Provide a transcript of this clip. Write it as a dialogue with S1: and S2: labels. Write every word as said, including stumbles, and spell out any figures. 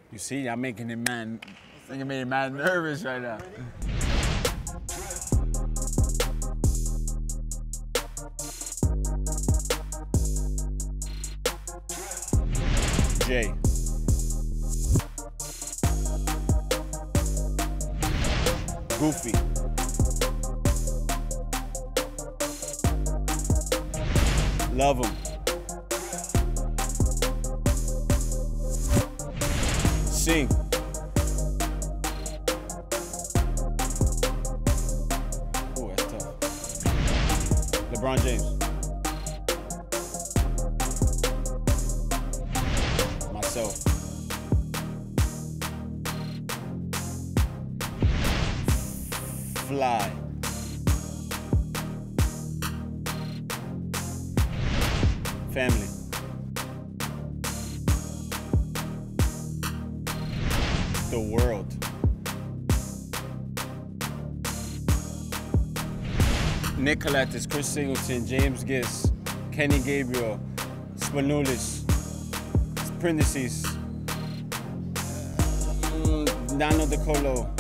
S1: You see, I'm making it man, I'm making it man nervous right now. J. Goofy. Love him. Sing. Ooh, that's tough. LeBron James. Myself. Fly. Family. The world. Nick Colatis, Chris Singleton, James Giss, Kenny Gabriel, Spanulis, Prindices, mm, Nano De Colo,